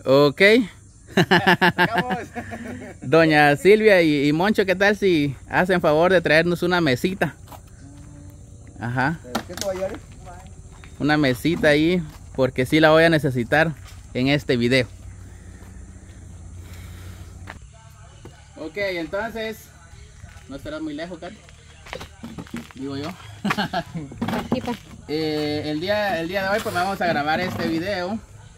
Ok. Doña Silvia y Moncho, ¿qué tal si hacen favor de traernos una mesita? Ajá. ¿Qué te va a llevar? Una mesita ahí, porque sí la voy a necesitar en este video. Ok, entonces, no estarás muy lejos, Cari, digo yo. El día de hoy pues vamos a grabar este video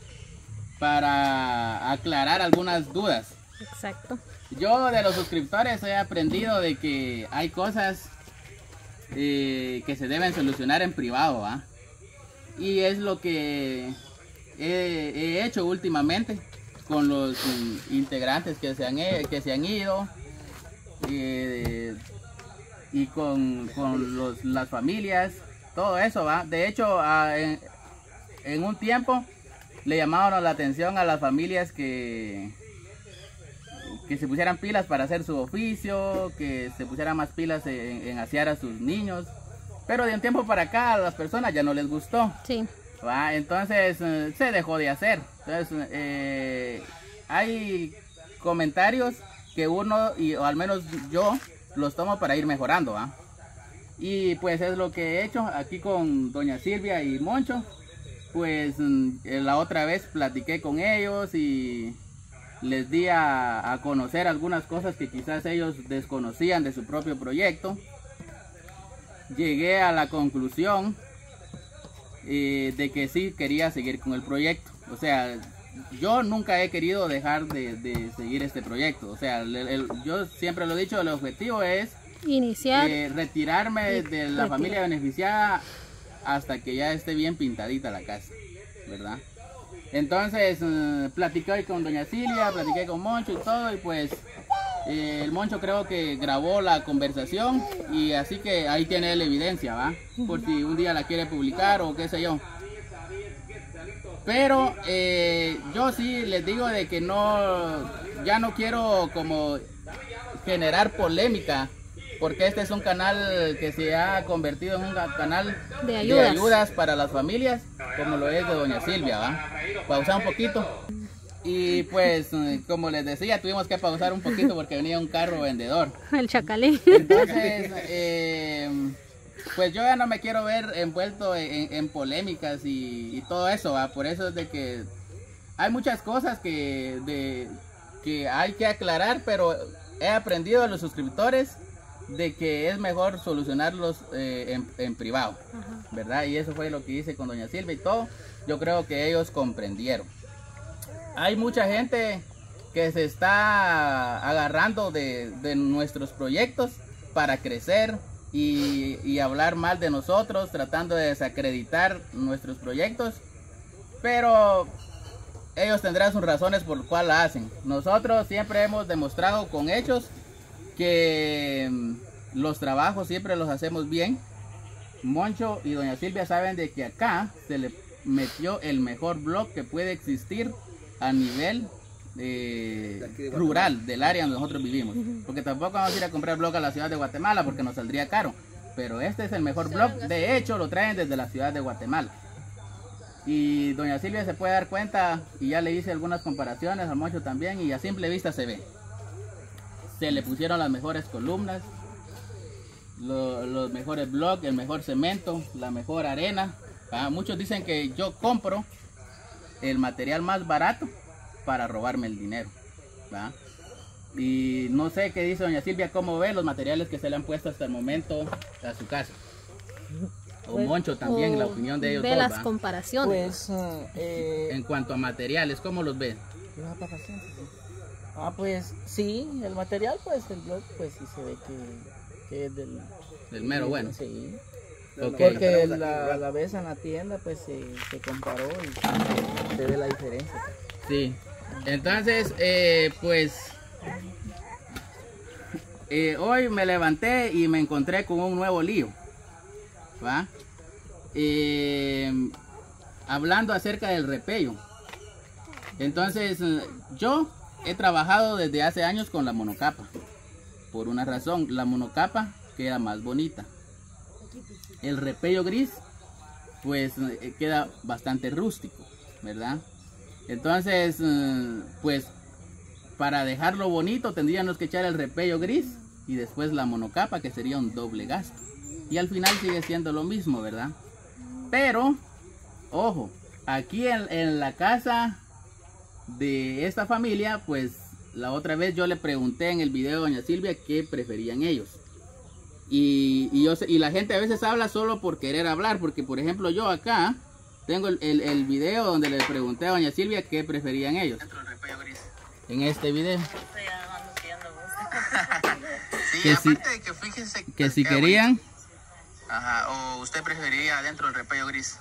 para aclarar algunas dudas. Exacto. Yo de los suscriptores he aprendido de que hay cosas que se deben solucionar en privado, ¿va? Y es lo que he hecho últimamente con los integrantes que se han ido y con las familias, todo eso, ¿va? De hecho, en un tiempo le llamaron la atención a las familias que se pusieran pilas para hacer su oficio, que se pusieran más pilas en asear a sus niños, pero de un tiempo para acá a las personas ya no les gustó. Sí. ¿Va? Entonces se dejó de hacer. Entonces hay comentarios que uno, o al menos yo, los tomo para ir mejorando, ¿va? Y pues es lo que he hecho aquí con doña Silvia y Moncho. Pues la otra vez platiqué con ellos y les di a conocer algunas cosas que quizás ellos desconocían de su propio proyecto. Llegué a la conclusión de que sí quería seguir con el proyecto. O sea, yo nunca he querido dejar de seguir este proyecto. O sea, yo siempre lo he dicho, el objetivo es iniciar, retirarme de la familia beneficiada hasta que ya esté bien pintadita la casa, ¿verdad? Entonces platiqué hoy con doña Silvia, platiqué con Moncho y todo, y pues el Moncho creo que grabó la conversación y así que ahí tiene la evidencia, ¿va? Por si un día la quiere publicar o qué sé yo. Pero yo sí les digo de que ya no quiero como generar polémica, porque este es un canal que se ha convertido en un canal de ayudas para las familias, como lo es de doña Silvia, ¿va? Pausar un poquito. Y pues, como les decía, tuvimos que pausar un poquito porque venía un carro vendedor. El chacalín. Entonces, pues yo ya no me quiero ver envuelto en polémicas y todo eso, ¿va? Por eso es de que hay muchas cosas que hay que aclarar, pero he aprendido de los suscriptores de que es mejor solucionarlos en privado, ¿verdad? Y eso fue lo que hice con doña Silvia y todo. Yo creo que ellos comprendieron. Hay mucha gente que se está agarrando de nuestros proyectos para crecer y hablar mal de nosotros, tratando de desacreditar nuestros proyectos, pero ellos tendrán sus razones por las cuales la hacen. Nosotros siempre hemos demostrado con hechos que los trabajos siempre los hacemos bien. Moncho y doña Silvia saben de que acá se le metió el mejor blog que puede existir a nivel rural del área donde nosotros vivimos, porque tampoco vamos a ir a comprar blog a la ciudad de Guatemala porque nos saldría caro, pero este es el mejor blog. De hecho lo traen desde la ciudad de Guatemala y doña Silvia se puede dar cuenta, y ya le hice algunas comparaciones a Moncho también, y a simple vista se ve. Se le pusieron las mejores columnas, los mejores blogs, el mejor cemento, la mejor arena. Muchos dicen que yo compro el material más barato para robarme el dinero, ¿va? Y no sé qué dice doña Silvia, cómo ve los materiales que se le han puesto hasta el momento a su casa. O pues, Moncho también, la opinión de ellos. Ve las comparaciones. Pues, en cuanto a materiales, ¿cómo los ven? Pues sí, el material, pues el blog, pues sí se ve que es del mero bueno. Sí. Okay. Porque la vez en la tienda, pues se comparó y se ve la diferencia. Sí. Entonces, pues hoy me levanté y me encontré con un nuevo lío, ¿va? Hablando acerca del repello. Entonces, yo he trabajado desde hace años con la monocapa. Por una razón, la monocapa queda más bonita. El repello gris, pues queda bastante rústico, ¿verdad? Entonces, pues para dejarlo bonito tendríamos que echar el repello gris y después la monocapa, que sería un doble gasto. Y al final sigue siendo lo mismo, ¿verdad? Pero, ojo, aquí en la casa de esta familia, pues la otra vez yo le pregunté en el video a doña Silvia qué preferían ellos. Y la gente a veces habla solo por querer hablar, porque por ejemplo yo acá tengo el video donde le pregunté a doña Silvia qué preferían ellos. En este video. Sí, aparte de que fíjense que si querían. Ajá, o usted preferiría adentro el repello gris.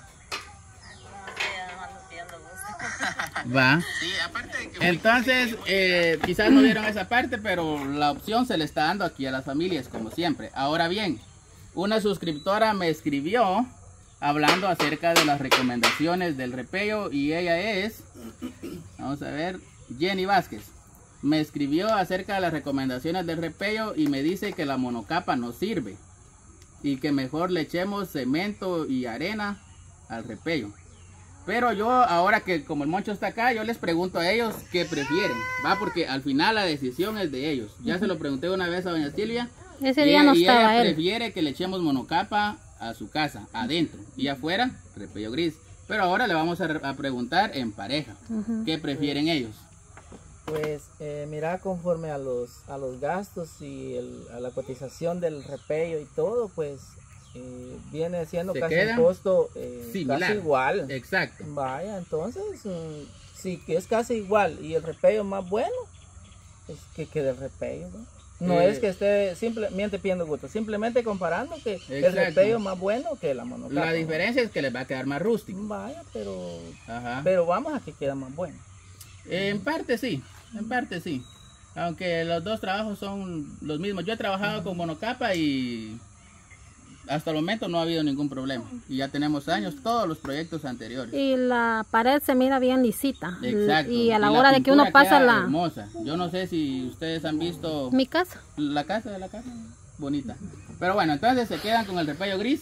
Va. Sí, aparte de que entonces, quizás no vieron esa parte, pero la opción se le está dando aquí a las familias, como siempre. Ahora bien, una suscriptora me escribió hablando acerca de las recomendaciones del repello y ella es, vamos a ver, Jenny Vázquez. Me escribió acerca de las recomendaciones del repello y me dice que la monocapa no sirve y que mejor le echemos cemento y arena al repello. Pero yo, ahora que como el Moncho está acá, yo les pregunto a ellos qué prefieren, ¿va? Porque al final la decisión es de ellos. Ya se lo pregunté una vez a doña Silvia. Ese día no estaba ella él. prefiere que le echemos monocapa a su casa, adentro, y afuera, repello gris. Pero ahora le vamos a preguntar en pareja, ¿qué prefieren ellos? Pues mira, conforme a los gastos y a la cotización del repello y todo, pues viene siendo casi un costo casi igual. Exacto. Vaya, entonces, sí que es casi igual y el repello más bueno, pues que quede el repello, ¿no? No es que esté simplemente pidiendo gusto, simplemente comparando que el repello más bueno que la monocapa. La diferencia es que les va a quedar más rústico. Vaya, pero vamos a que queda más bueno. En parte sí, aunque los dos trabajos son los mismos. Yo he trabajado con monocapa y hasta el momento no ha habido ningún problema. Y ya tenemos años, todos los proyectos anteriores. Y la pared se mira bien lisita. Exacto. Y a la hora de que uno pasa la... hermosa. Yo no sé si ustedes han visto... Mi casa. La casa de la casa. Bonita. Pero bueno, entonces se quedan con el repello gris.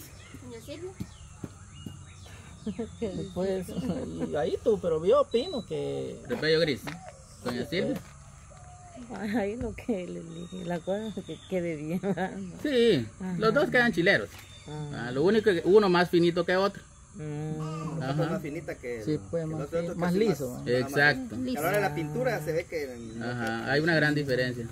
Pues ahí tú, pero yo opino que... Repello gris. Doña Silvia. Ahí lo que le dije, la cosa es que quede bien. Sí, los dos quedan chileros. Lo único que uno más finito que otro. Más finita que sí, pues más liso. Exacto. A la hora de la pintura se ve que... Hay una gran diferencia.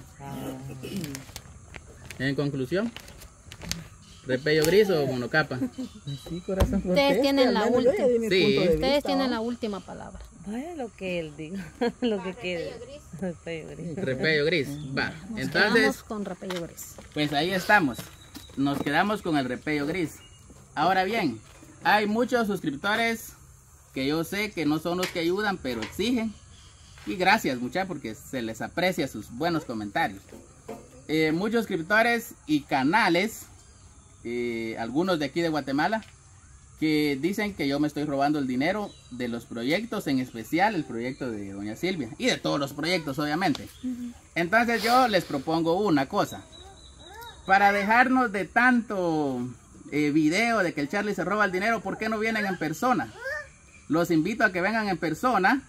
En conclusión, repello gris o monocapa. Sí, corazón. Ustedes tienen la última. Sí. Ustedes tienen la última palabra. Vaya lo que él diga, lo que quede. Repello gris. Va. Entonces, quedamos con repello gris. Pues ahí estamos. Nos quedamos con el repello gris. Ahora bien, hay muchos suscriptores que yo sé que no son los que ayudan, pero exigen. Y gracias, muchachos, porque se les aprecia sus buenos comentarios. Muchos suscriptores y canales, algunos de aquí de Guatemala, que dicen que yo me estoy robando el dinero de los proyectos, en especial el proyecto de doña Silvia y de todos los proyectos, obviamente. Entonces yo les propongo una cosa: para dejarnos de tanto video de que el Charlie se roba el dinero, ¿por qué no vienen en persona? Los invito a que vengan en persona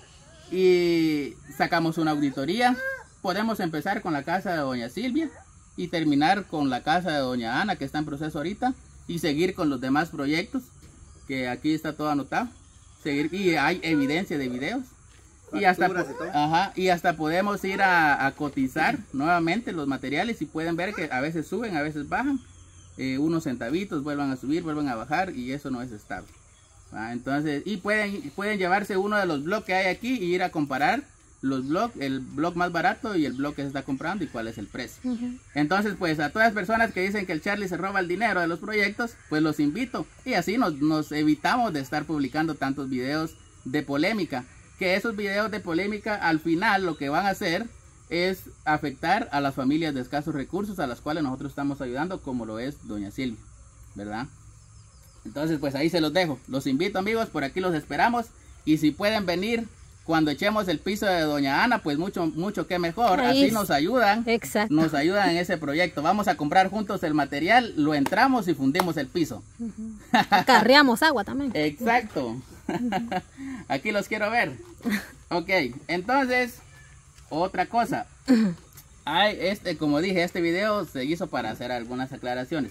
y sacamos una auditoría. Podemos empezar con la casa de doña Silvia y terminar con la casa de doña Ana, que está en proceso ahorita, y seguir con los demás proyectos, que aquí está todo anotado. Seguir, y hay evidencia de videos. Y hasta podemos ir a cotizar nuevamente los materiales y pueden ver que a veces suben, a veces bajan. Unos centavitos vuelvan a subir, vuelven a bajar, y eso no es estable. Entonces, y pueden llevarse uno de los blogs que hay aquí y ir a comparar los blogs, el blog más barato y el blog que se está comprando y cuál es el precio. Entonces, pues a todas las personas que dicen que el Charlie se roba el dinero de los proyectos, pues los invito, y así nos evitamos de estar publicando tantos videos de polémica, que esos videos de polémica al final lo que van a hacer es afectar a las familias de escasos recursos a las cuales nosotros estamos ayudando, como lo es doña Silvia, ¿verdad? Entonces, pues ahí se los dejo. Los invito, amigos, por aquí los esperamos, y si pueden venir cuando echemos el piso de doña Ana, pues mucho que mejor. Así nos ayudan. Exacto. Nos ayudan en ese proyecto. Vamos a comprar juntos el material, lo entramos y fundimos el piso. Acarreamos agua también. Exacto. Aquí los quiero ver. Ok, entonces, otra cosa. Como dije, este video se hizo para hacer algunas aclaraciones.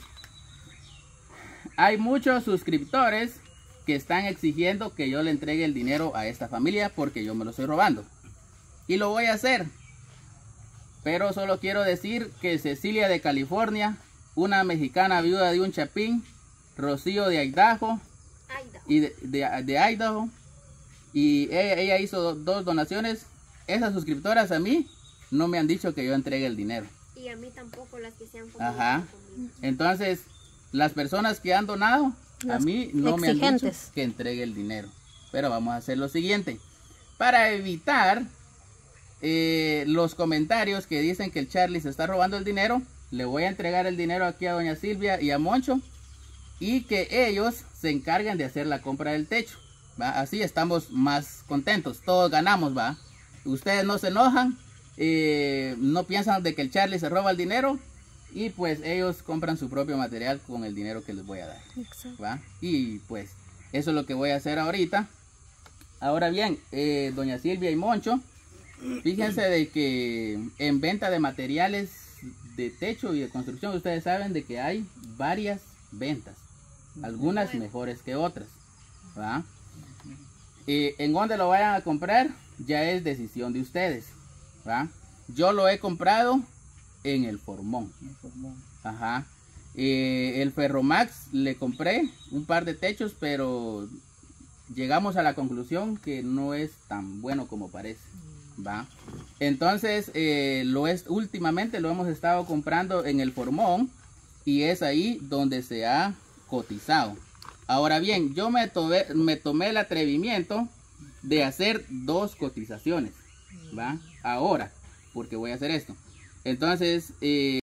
Hay muchos suscriptores que están exigiendo que yo le entregue el dinero a esta familia porque yo me lo estoy robando. Y lo voy a hacer. Pero solo quiero decir que Cecilia de California, una mexicana viuda de un chapín, Rocío de Idaho, y de Idaho, y ella hizo 2 donaciones. Esas suscriptoras a mí no me han dicho que yo entregue el dinero. Y a mí tampoco, las que se han Ajá. Entonces, las personas que han donado, a mí no me han dicho que entregue el dinero. Pero vamos a hacer lo siguiente. Para evitar los comentarios que dicen que el Charlie se está robando el dinero, le voy a entregar el dinero aquí a doña Silvia y a Moncho, y que ellos se encarguen de hacer la compra del techo, ¿va? Así estamos más contentos, todos ganamos, ¿va? Ustedes no se enojan, no piensan de que el Charlie se roba el dinero, y pues ellos compran su propio material con el dinero que les voy a dar. ¿Va? Y pues eso es lo que voy a hacer ahorita. Ahora bien, doña Silvia y Moncho, fíjense de que en venta de materiales de techo y de construcción, ustedes saben de que hay varias ventas, algunas mejores que otras, ¿va? En dónde lo vayan a comprar ya es decisión de ustedes, ¿va? Yo lo he comprado en el Formón. Ajá. El Ferromax le compré un par de techos, pero llegamos a la conclusión que no es tan bueno como parece, ¿va? Entonces últimamente lo hemos estado comprando en el Formón, y es ahí donde se ha cotizado. Ahora bien, yo me tomé el atrevimiento de hacer 2 cotizaciones, ¿va? Ahora, porque voy a hacer esto. Entonces